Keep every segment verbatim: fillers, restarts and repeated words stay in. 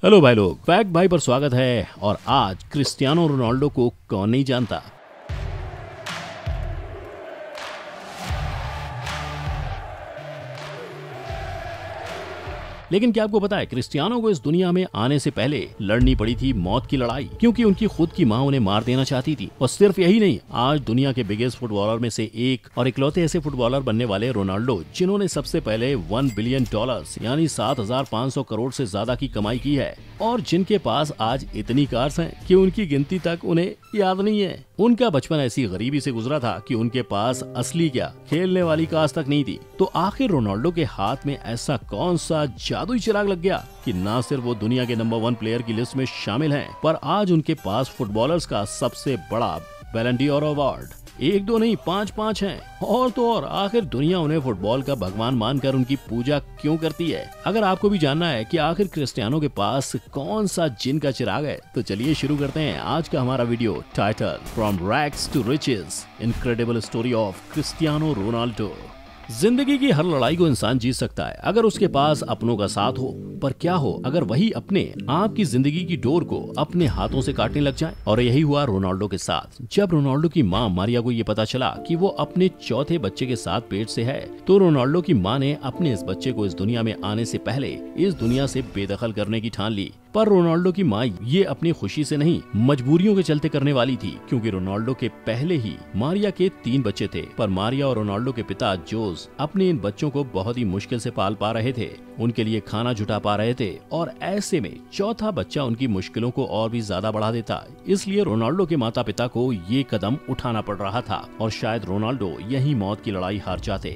Hello भाई लोग, fact भाई पर स्वागत है। और आज क्रिस्टियानो रोनाल्डो को कौन नहीं जानता। लेकिन क्या आपको पता है, क्रिस्टियानो को इस दुनिया में आने से पहले लड़नी पड़ी थी मौत की लड़ाई, क्योंकि उनकी खुद की मां उन्हें मार देना चाहती थी। और सिर्फ यही नहीं, आज दुनिया के बिगेस्ट फुटबॉलर में से एक और इकलौते ऐसे फुटबॉलर बनने वाले रोनाल्डो, जिन्होंने सबसे पहले वन बिलियन डॉलर्स यानी सात हजार पाँच सौ करोड़ से ज्यादा की कमाई की है, और जिनके पास आज इतनी कार्स हैं कि उनकी गिनती तक उन्हें याद नहीं है। उनका बचपन ऐसी गरीबी से गुजरा था कि उनके पास असली क्या खेलने वाली कार्स तक नहीं थी। तो आखिर रोनाल्डो के हाथ में ऐसा कौन सा जादुई चिराग लग गया कि न सिर्फ वो दुनिया के नंबर वन प्लेयर की लिस्ट में शामिल हैं, पर आज उनके पास फुटबॉलर्स का सबसे बड़ा बैलन ड'ओर अवार्ड एक दो नहीं पांच पांच हैं। और तो और आखिर दुनिया उन्हें फुटबॉल का भगवान मानकर उनकी पूजा क्यों करती है। अगर आपको भी जानना है कि आखिर क्रिस्टियानो के पास कौन सा जिन का चिराग है, तो चलिए शुरू करते हैं आज का हमारा video title from rags to riches, incredible story of Cristiano Ronaldo. जिंदगी की हर लड़ाई को इंसान जीत सकता है अगर उसके पास अपनों का साथ हो, पर क्या हो अगर वही अपने आपकी जिंदगी की डोर को अपने हाथों से काटने लग जाए। और यही हुआ रोनाल्डो के साथ। जब रोनाल्डो की मां मारिया को ये पता चला कि वो अपने चौथे बच्चे के साथ पेट से है, तो रोनाल्डो की मां ने अपने इस बच्चे को इस दुनिया में आने से पहले इस दुनिया से बेदखल करने की ठान ली। पर रोनाल्डो की मां ये अपनी खुशी से नहीं, मजबूरियों के चलते करने वाली थी, क्योंकि रोनाल्डो के पहले ही मारिया के तीन बच्चे थे। पर मारिया और रोनाल्डो के पिता जोस अपने इन बच्चों को बहुत ही मुश्किल से पाल पा रहे थे, उनके लिए खाना जुटा पा रहे थे, और ऐसे में चौथा बच्चा उनकी मुश्किलों को और भी ज्यादा बढ़ा देता। इसलिए रोनाल्डो के माता पिता को ये कदम उठाना पड़ रहा था, और शायद रोनाल्डो यही मौत की लड़ाई हार जाते।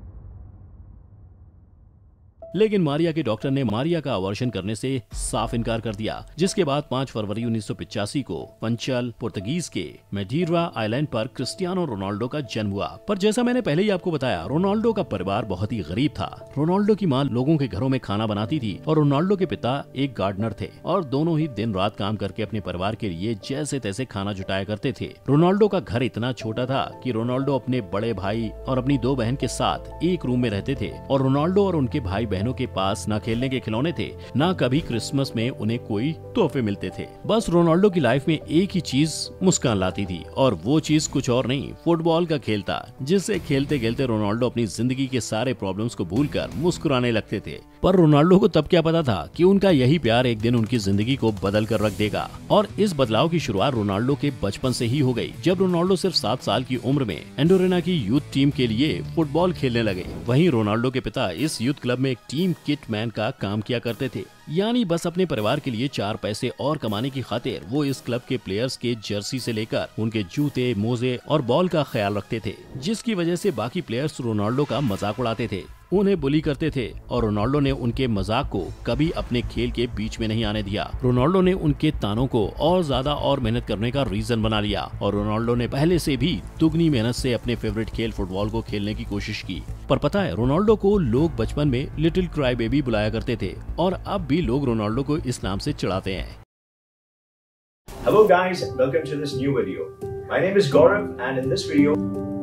लेकिन मारिया के डॉक्टर ने मारिया का अबॉर्शन करने से साफ इनकार कर दिया, जिसके बाद पाँच फरवरी उन्नीस सौ पिचासी को पंचल पुर्तगीज के मैडीरा आइलैंड पर क्रिस्टियानो रोनाल्डो का जन्म हुआ। पर जैसा मैंने पहले ही आपको बताया, रोनाल्डो का परिवार बहुत ही गरीब था। रोनाल्डो की मां लोगों के घरों में खाना बनाती थी, और रोनाल्डो के पिता एक गार्डनर थे, और दोनों ही दिन रात काम करके अपने परिवार के लिए जैसे तैसे खाना जुटाया करते थे। रोनाल्डो का घर इतना छोटा था कि रोनाल्डो अपने बड़े भाई और अपनी दो बहन के साथ एक रूम में रहते थे, और रोनाल्डो और उनके भाई बहनों के पास न खेलने के खिलौने थे, न कभी क्रिसमस में उन्हें कोई तोहफे मिलते थे। बस रोनाल्डो की लाइफ में एक ही चीज मुस्कान लाती थी, और वो चीज कुछ और नहीं, फुटबॉल का खेल था, जिससे खेलते खेलते रोनाल्डो अपनी जिंदगी के सारे प्रॉब्लम्स को भूलकर मुस्कुराने लगते थे। पर रोनाल्डो को तब क्या पता था कि उनका यही प्यार एक दिन उनकी जिंदगी को बदल कर रख देगा। और इस बदलाव की शुरुआत रोनाल्डो के बचपन से ही हो गई, जब रोनाल्डो सिर्फ सात साल की उम्र में एंडोरेना की यूथ टीम के लिए फुटबॉल खेलने लगे। वहीं रोनाल्डो के पिता इस यूथ क्लब में एक टीम किट मैन का काम किया करते थे, यानी बस अपने परिवार के लिए चार पैसे और कमाने की खातिर वो इस क्लब के प्लेयर्स के जर्सी से लेकर उनके जूते, मोजे और बॉल का ख्याल रखते थे, जिसकी वजह से बाकी प्लेयर्स रोनाल्डो का मजाक उड़ाते थे, उन्हें बुली करते थे, और रोनाल्डो ने उनके मजाक को कभी अपने खेल के बीच में नहीं आने दिया। रोनाल्डो ने उनके तानों को और ज्यादा और मेहनत करने का रीजन बना लिया, और रोनाल्डो ने पहले से भी दुगनी मेहनत से अपने फेवरेट खेल फुटबॉल को खेलने की कोशिश की। पर पता है, रोनाल्डो को लोग बचपन में लिटिल क्राई बेबी बुलाया करते थे, और अब भी लोग रोनाल्डो को इस नाम से चिढ़ाते हैं। Hello guys, welcome to this new video. My name is Gaurav and in this video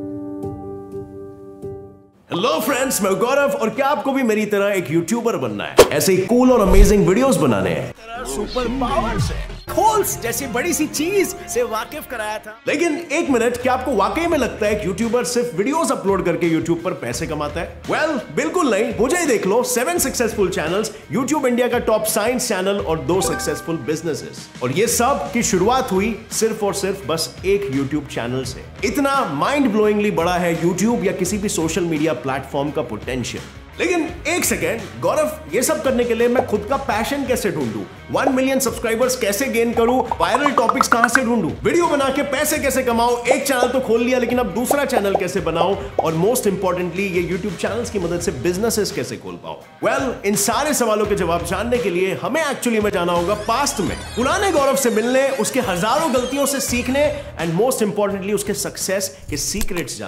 hello friends, मैं गौरव, और क्या आपको भी मेरी तरह एक यूट्यूबर बनना है? ऐसे ही कूल और अमेजिंग वीडियोस बनाने हैं, सुपर पावर से खोल्स जैसी बड़ी सी चीज से वाकिफ कराया था। लेकिन एक मिनट, क्या आपको वाकई में लगता है कि यूट्यूबर सिर्फ वीडियोस अपलोड करके यूट्यूब पर पैसे कमाता है? वेल well, बिल्कुल नहीं। मुझे ही देख लो, seven successful channels, YouTube India का टॉप साइंस चैनल और दो सक्सेसफुल बिजनेसेस, और ये सब की शुरुआत हुई सिर्फ और सिर्फ बस एक यूट्यूब चैनल से। इतना माइंड ब्लोइंगली बड़ा है यूट्यूब या किसी भी सोशल मीडिया प्लेटफॉर्म का पोटेंशियल। लेकिन एक सेकेंड, गौरव, ये सब करने के लिए मैं खुद का पैशन कैसे ढूंढूं? वन मिलियन सब्सक्राइबर्स कैसे गेन करूं? वायरल टॉपिक्स कहां से ढूंढूं? वीडियो बना के पैसे कैसे कमाऊं? एक चैनल तो खोल लिया, लेकिन अब दूसरा चैनल कैसे बनाऊं? और मोस्ट इंपॉर्टेंटली, ये यूट्यूब चैनल्स की मदद से बिजनेसेस कैसे खोल पाऊं? वेल well, इन सारे सवालों के जवाब जानने के लिए हमें एक्चुअली में जाना होगा पास्ट में, पुराने गौरव से मिलने, उसके हजारों गलतियों से सीखने, एंड मोस्ट इंपॉर्टेंटली उसके सक्सेस के सीक्रेट्स जानने।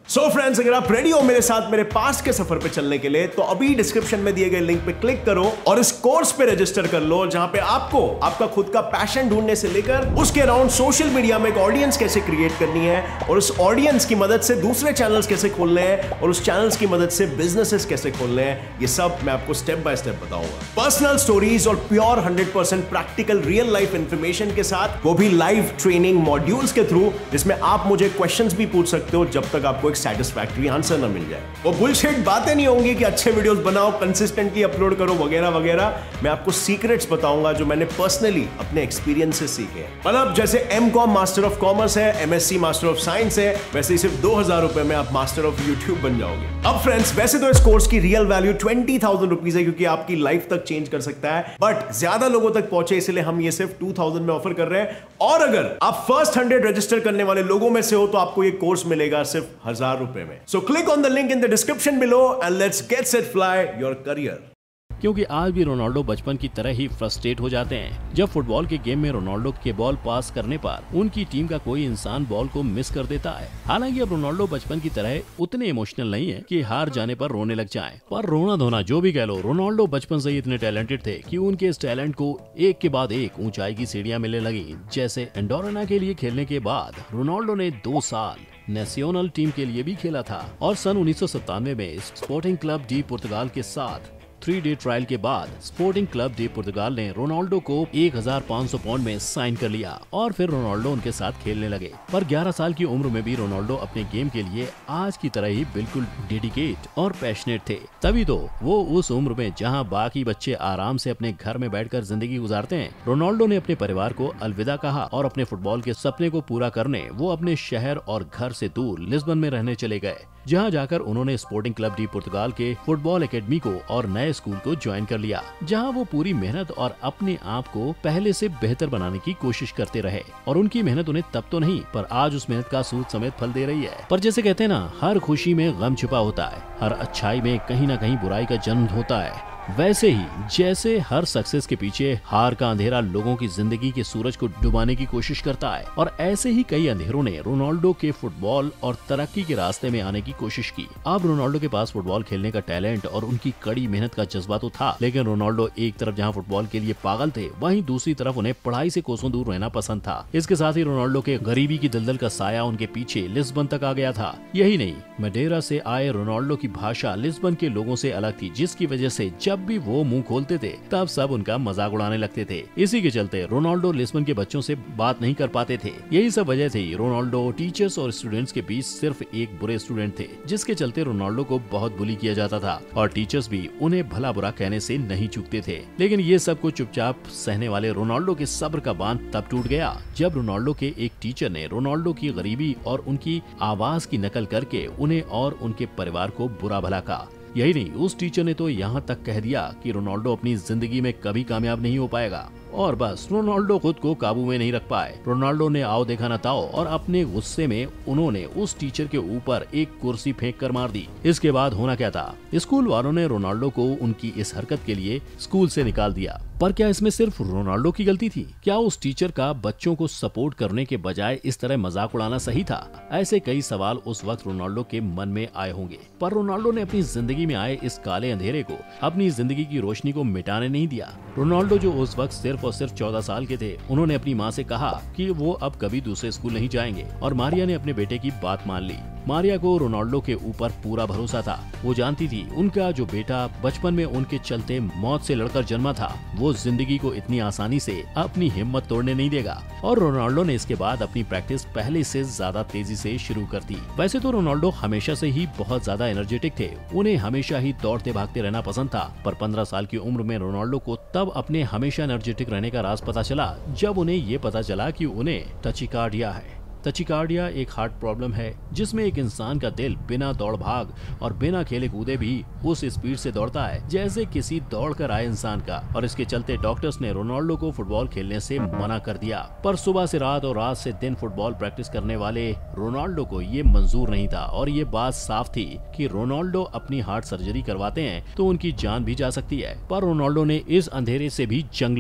सो so फ्रेंड्स, अगर आप रेडी हो मेरे साथ मेरे पास्ट के सफर पे चलने के लिए, तो अभी डिस्क्रिप्शन में दिए गए लिंक पे क्लिक करो और इस कोर्स पे रजिस्टर कर लो, जहां पे आपको आपका खुद का पैशन ढूंढने से लेकर उसके अराउंड सोशल मीडिया में एक ऑडियंस कैसे क्रिएट करनी है और उस ऑडियंस की मदद से दूसरे चैनल्स कैसे खोलने हैं और उस चैनल्स की मदद से बिजनेसेस कैसे खोलने हैं, ये सब मैं आपको स्टेप बाय स्टेप बताऊंगा। पर्सनल स्टोरीज और pure hundred percent practical real life information के साथ, वो भी लाइव ट्रेनिंग मॉड्यूल्स के थ्रू, जिसमें आप मुझे क्वेश्चंस भी पूछ सकते हो जब तक आपको सेटिस्फैक्टरी आंसर ना मिल जाए। वो बुलशिट बातें नहीं होंगी कि अच्छे वीडियोस बनाओ, कंसिस्टेंटली अपलोड करो वगैरह वगैरह। मैं आपको सीक्रेट्स बताऊंगा जो मैंने पर्सनली अपने एक्सपीरियंस से सीखे हैं। मतलब जैसे M Com master of commerce है, एमएससी मास्टर ऑफ साइंस है, वैसे ही सिर्फ दो हजार रुपए में आप मास्टर ऑफ यूट्यूब बन जाओगे। अब फ्रेंड्स, वैसे तो इस कोर्स की real value twenty thousand rupees है, क्योंकि आपकी लाइफ तक चेंज कर सकता है, बट ज्यादा लोगों तक पहुंचे इसलिए हम ये सिर्फ टू थाउजेंड में ऑफर कर रहे हैं। और अगर आप फर्स्ट हंड्रेड रजिस्टर करने वाले लोगों में से हो तो आपको ये कोर्स मिलेगा सिर्फ हजार रुपए में। So click on the link in the description below and let's get set fly your career. क्योंकि आज भी रोनाल्डो बचपन की तरह ही फ्रस्ट्रेट हो जाते हैं जब फुटबॉल के गेम में रोनाल्डो के बॉल पास करने पर उनकी टीम का कोई इंसान बॉल को मिस कर देता है। हालांकि अब रोनाल्डो बचपन की तरह उतने इमोशनल नहीं है कि हार जाने पर रोने लग जाएं। पर रोना धोना जो भी कह लो, रोनाल्डो बचपन से ही इतने टैलेंटेड थे कि उनके इस टैलेंट को एक के बाद एक ऊंचाई की सीढ़ियां मिलने लगी। जैसे एंडोराना के लिए खेलने के बाद रोनाल्डो ने दो साल नेशनल टीम के लिए भी खेला था और सन उन्नीस सौ सत्तानवे में स्पोर्टिंग क्लब डी पुर्तगाल के साथ थ्री डे ट्रायल के बाद स्पोर्टिंग क्लब डी पुर्तगाल ने रोनाल्डो को एक हजार पाँच सौ पाउंड में साइन कर लिया और फिर रोनाल्डो उनके साथ खेलने लगे। पर ग्यारह साल की उम्र में भी रोनाल्डो अपने गेम के लिए आज की तरह ही बिल्कुल डेडिकेट और पैशनेट थे। तभी तो वो उस उम्र में जहां बाकी बच्चे आराम से अपने घर में बैठकर जिंदगी गुजारते हैं, रोनाल्डो ने अपने परिवार को अलविदा कहा और अपने फुटबॉल के सपने को पूरा करने वो अपने शहर और घर से दूर लिस्बन में रहने चले गए, जहां जाकर उन्होंने स्पोर्टिंग क्लब डी पुर्तगाल के फुटबॉल एकेडमी को और नए स्कूल को ज्वाइन कर लिया, जहां वो पूरी मेहनत और अपने आप को पहले से बेहतर बनाने की कोशिश करते रहे। और उनकी मेहनत उन्हें तब तो नहीं, पर आज उस मेहनत का सूद समेत फल दे रही है। पर जैसे कहते हैं ना, हर खुशी में गम छुपा होता है, हर अच्छाई में कहीं न कहीं बुराई का जन्म होता है। वैसे ही जैसे हर सक्सेस के पीछे हार का अंधेरा लोगों की जिंदगी के सूरज को डुबाने की कोशिश करता है, और ऐसे ही कई अंधेरों ने रोनाल्डो के फुटबॉल और तरक्की के रास्ते में आने की कोशिश की। अब रोनाल्डो के पास फुटबॉल खेलने का टैलेंट और उनकी कड़ी मेहनत का जज्बा तो था, लेकिन रोनाल्डो एक तरफ जहां फुटबॉल के लिए पागल थे, वहीं दूसरी तरफ उन्हें पढ़ाई से कोसों दूर रहना पसंद था। इसके साथ ही रोनाल्डो के गरीबी की दलदल का साया उनके पीछे लिस्बन तक आ गया था। यही नहीं, मडेरा से आए रोनाल्डो की भाषा लिस्बन के लोगों से अलग थी, जिसकी वजह से जब भी वो मुंह खोलते थे तब सब उनका मजाक उड़ाने लगते थे। इसी के चलते रोनाल्डो लिस्बन के बच्चों से बात नहीं कर पाते थे। यही सब वजह थी रोनाल्डो टीचर्स और स्टूडेंट्स के बीच सिर्फ एक बुरे स्टूडेंट थे, जिसके चलते रोनाल्डो को बहुत बुली किया जाता था और टीचर्स भी उन्हें भला बुरा कहने से नहीं चूकते थे। लेकिन ये सब कुछ चुपचाप सहने वाले रोनाल्डो के सब्र का बांध तब टूट गया जब रोनाल्डो के एक टीचर ने रोनाल्डो की गरीबी और उनकी आवाज की नकल करके उन्हें और उनके परिवार को बुरा भला कहा। यही नहीं, उस टीचर ने तो यहाँ तक कह दिया कि रोनाल्डो अपनी जिंदगी में कभी कामयाब नहीं हो पाएगा। और बस रोनाल्डो खुद को काबू में नहीं रख पाए। रोनाल्डो ने आओ देखा न ताओ और अपने गुस्से में उन्होंने उस टीचर के ऊपर एक कुर्सी फेंक कर मार दी। इसके बाद होना क्या था, स्कूल वालों ने रोनाल्डो को उनकी इस हरकत के लिए स्कूल से निकाल दिया। पर क्या इसमें सिर्फ रोनाल्डो की गलती थी? क्या उस टीचर का बच्चों को सपोर्ट करने के बजाय इस तरह मजाक उड़ाना सही था? ऐसे कई सवाल उस वक्त रोनाल्डो के मन में आए होंगे। पर रोनाल्डो ने अपनी जिंदगी में आए इस काले अंधेरे को, अपनी जिंदगी की रोशनी को मिटाने नहीं दिया। रोनाल्डो जो उस वक्त सिर्फ और सिर्फ चौदह साल के थे, उन्होंने अपनी माँ से कहा कि वो अब कभी दूसरे स्कूल नहीं जाएंगे, और मारिया ने अपने बेटे की बात मान ली। मारिया को रोनाल्डो के ऊपर पूरा भरोसा था। वो जानती थी उनका जो बेटा बचपन में उनके चलते मौत से लड़कर जन्मा था, वो जिंदगी को इतनी आसानी से अपनी हिम्मत तोड़ने नहीं देगा। और रोनाल्डो ने इसके बाद अपनी प्रैक्टिस पहले से ज्यादा तेजी से शुरू कर दी। वैसे तो रोनाल्डो हमेशा से ही बहुत ज्यादा एनर्जेटिक थे, उन्हें हमेशा ही दौड़ते भागते रहना पसंद था। पर पंद्रह साल की उम्र में रोनाल्डो को तब अपने हमेशा एनर्जेटिक रहने का राज पता चला, जब उन्हें ये पता चला कि उन्हें टचिकार्डिया है। टचिकार्डिया एक हार्ट प्रॉब्लम है जिसमें एक इंसान का दिल बिना दौड़ भाग और बिना खेले कूदे भी उस स्पीड से दौड़ता है जैसे किसी दौड़ कर आए इंसान का। और इसके चलते डॉक्टर्स ने रोनाल्डो को फुटबॉल खेलने से मना कर दिया। पर सुबह से रात और रात से दिन फुटबॉल प्रैक्टिस करने वाले रोनाल्डो को ये मंजूर नहीं था, और ये बात साफ थी कि रोनाल्डो अपनी हार्ट सर्जरी करवाते हैं तो उनकी जान भी जा सकती है। पर रोनाल्डो ने इस अंधेरे से भी जंग लड़ी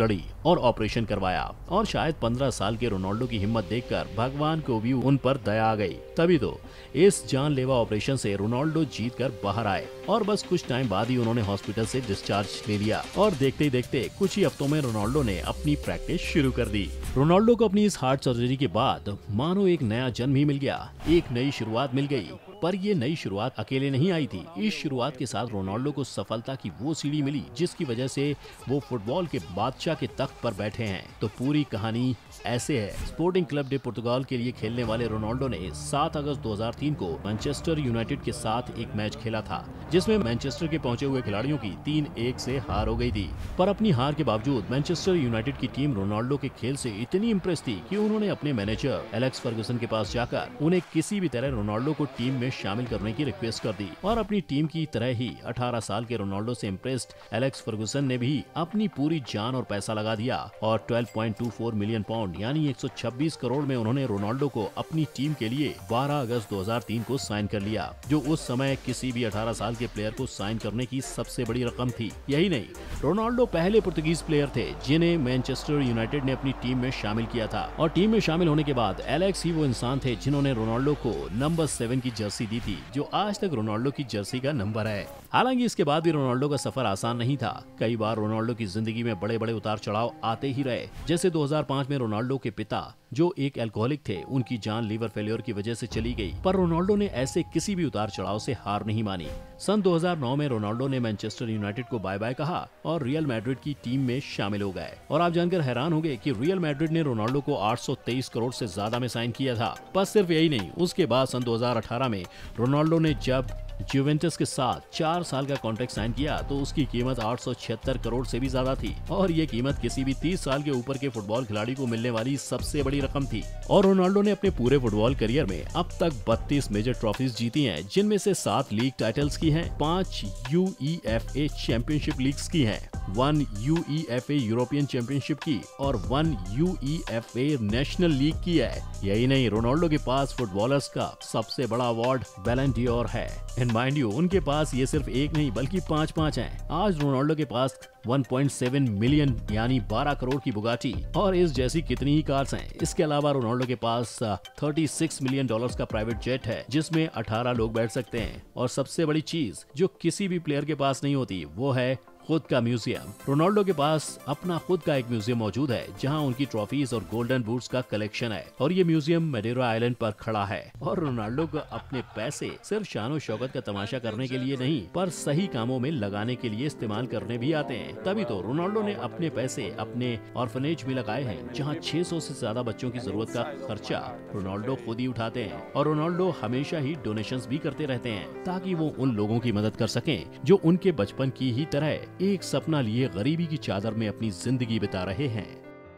और ऑपरेशन करवाया। और शायद पंद्रह साल के रोनाल्डो की हिम्मत देखकर भगवान को भी उन पर दया आ गई, तभी तो इस जानलेवा ऑपरेशन से रोनाल्डो जीत कर बाहर आए और बस कुछ टाइम बाद ही उन्होंने हॉस्पिटल से डिस्चार्ज ले लिया। और देखते ही देखते कुछ ही हफ्तों में रोनाल्डो ने अपनी प्रैक्टिस शुरू कर दी। रोनाल्डो को अपनी इस हार्ट सर्जरी के बाद मानो एक नया जन्म ही मिल गया, एक नई शुरुआत मिल गई। पर ये नई शुरुआत अकेले नहीं आई थी। इस शुरुआत के साथ रोनाल्डो को सफलता की वो सीढ़ी मिली जिसकी वजह से वो फुटबॉल के बादशाह के तख्त पर बैठे हैं। तो पूरी कहानी ऐसे है। स्पोर्टिंग क्लब डे पुर्तगाल के लिए खेलने वाले रोनाल्डो ने सात अगस्त दो हज़ार तीन को मैनचेस्टर यूनाइटेड के साथ एक मैच खेला था, जिसमें मैनचेस्टर के पहुंचे हुए खिलाड़ियों की तीन एक से हार हो गई थी। पर अपनी हार के बावजूद मैनचेस्टर यूनाइटेड की टीम रोनाल्डो के खेल से इतनी इम्प्रेस थी कि उन्होंने अपने मैनेजर एलेक्स फर्गुसन के पास जाकर उन्हें किसी भी तरह रोनाल्डो को टीम में शामिल करने की रिक्वेस्ट कर दी। और अपनी टीम की तरह ही अठारह साल के रोनाल्डो से इम्प्रेस्ड एलेक्स फर्गुसन ने भी अपनी पूरी जान और पैसा लगा दिया और बारह पॉइंट दो चार मिलियन पाउंड यानी एक सौ छब्बीस करोड़ में उन्होंने रोनाल्डो को अपनी टीम के लिए बारह अगस्त दो हज़ार तीन को साइन कर लिया, जो उस समय किसी भी अठारह साल के प्लेयर को साइन करने की सबसे बड़ी रकम थी। यही नहीं, रोनाल्डो पहले पुर्तगीज प्लेयर थे जिन्हें मैनचेस्टर यूनाइटेड ने अपनी टीम में शामिल किया था। और टीम में शामिल होने के बाद एलेक्स ही वो इंसान थे जिन्होंने रोनाल्डो को नंबर सेवन की जर्सी दी थी, जो आज तक रोनाल्डो की जर्सी का नंबर है। हालांकि इसके बाद भी रोनाल्डो का सफर आसान नहीं था। कई बार रोनाल्डो की जिंदगी में बड़े बड़े उतार चढ़ाव आते ही रहे। जैसे दो हज़ार पाँच में रोनाल्डो के पिता जो एक अल्कोहलिक थे, उनकी जान लीवर फेलियर की वजह से चली गई, पर रोनाल्डो ने ऐसे किसी भी उतार चढ़ाव से हार नहीं मानी। सन दो हज़ार नौ में रोनाल्डो ने मैनचेस्टर यूनाइटेड को बाय बाय कहा और रियल मैड्रिड की टीम में शामिल हो गए। और आप जानकर हैरान होंगे कि रियल मैड्रिड ने रोनाल्डो को आठ सौ तेईस करोड़ से ज्यादा में साइन किया था। बस सिर्फ यही नहीं, उसके बाद सन दो हज़ार अठारह में रोनाल्डो ने जब जुवेंटस के साथ चार साल का कॉन्ट्रैक्ट साइन किया तो उसकी कीमत आठ सौ छिहत्तर करोड़ से भी ज्यादा थी। और ये कीमत किसी भी तीस साल के ऊपर के फुटबॉल खिलाड़ी को मिलने वाली सबसे बड़ी रकम थी। और रोनाल्डो ने अपने पूरे फुटबॉल करियर में अब तक बत्तीस मेजर ट्रॉफीज जीती हैं, जिनमें से सात लीग टाइटल्स की हैं, पाँच U E F A championship leagues की हैं, one U E F A European championship की और one U E F A national league की है। यही नहीं, रोनाल्डो के पास फुटबॉलर्स का सबसे बड़ा अवार्ड बैलन ड'ओर है। एंड माइंड यू, उनके पास ये सिर्फ एक नहीं बल्कि पांच पांच हैं। आज रोनाल्डो के पास एक पॉइंट सात मिलियन यानी बारह करोड़ की बुगाटी और इस जैसी कितनी ही कार्स हैं। इसके अलावा रोनाल्डो के पास छत्तीस मिलियन डॉलर्स का प्राइवेट जेट है जिसमें अठारह लोग बैठ सकते हैं। और सबसे बड़ी चीज जो किसी भी प्लेयर के पास नहीं होती वो है खुद का म्यूजियम। रोनाल्डो के पास अपना खुद का एक म्यूजियम मौजूद है जहां उनकी ट्रॉफीज और गोल्डन बूट्स का कलेक्शन है। और ये म्यूजियम मैडेरा आइलैंड पर खड़ा है। और रोनाल्डो को अपने पैसे सिर्फ शानो शौकत का तमाशा करने के लिए नहीं, पर सही कामों में लगाने के लिए इस्तेमाल करने भी आते हैं। तभी तो रोनाल्डो ने अपने पैसे अपने ऑर्फनेज में लगाए हैं, जहाँ छह सौ से ज्यादा बच्चों की जरूरत का खर्चा रोनाल्डो खुद ही उठाते हैं। और रोनाल्डो हमेशा ही डोनेशंस भी करते रहते हैं ताकि वो उन लोगों की मदद कर सकें जो उनके बचपन की ही तरह एक सपना लिए गरीबी की चादर में अपनी जिंदगी बिता रहे हैं।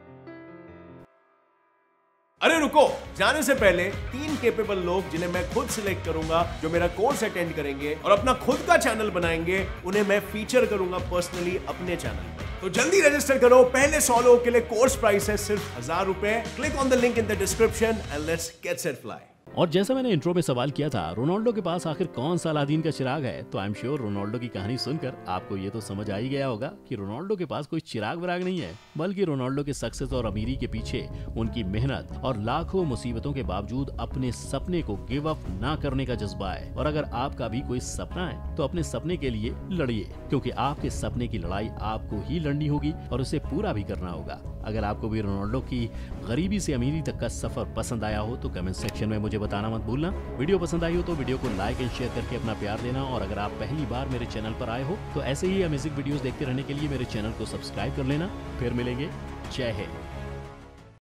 अरे रुको, जाने से पहले तीन कैपेबल लोग जिन्हें मैं खुद सिलेक्ट करूंगा, जो मेरा कोर्स अटेंड करेंगे और अपना खुद का चैनल बनाएंगे, उन्हें मैं फीचर करूंगा पर्सनली अपने चैनल पर। तो जल्दी रजिस्टर करो। पहले सौ लोगों के लिए कोर्स प्राइस है सिर्फ हजार रुपए। Click on the link in the description and let's get set fly. और जैसा मैंने इंट्रो में सवाल किया था, रोनाल्डो के पास आखिर कौन सा अलादीन का चिराग है, तो आई एम श्योर रोनाल्डो की कहानी सुनकर आपको ये तो समझ आ ही गया होगा कि रोनाल्डो के पास कोई चिराग विराग नहीं है, बल्कि रोनाल्डो के सक्सेस और अमीरी के पीछे उनकी मेहनत और लाखों मुसीबतों के बावजूद अपने सपने को गिव अप ना करने का जज्बा है। और अगर आपका भी कोई सपना है तो अपने सपने के लिए लड़िए, क्योंकि आपके सपने की लड़ाई आपको ही लड़नी होगी और उसे पूरा भी करना होगा। अगर आपको भी रोनाल्डो की गरीबी से अमीरी तक का सफर पसंद आया हो तो कमेंट सेक्शन में मुझे बताना मत भूलना। वीडियो पसंद आई हो तो वीडियो को लाइक एंड शेयर करके अपना प्यार देना। और अगर आप पहली बार मेरे चैनल पर आए हो तो ऐसे ही अमेजिंग वीडियोस देखते रहने के लिए मेरे चैनल को सब्सक्राइब कर लेना। फिर मिलेंगे। जय हिंद।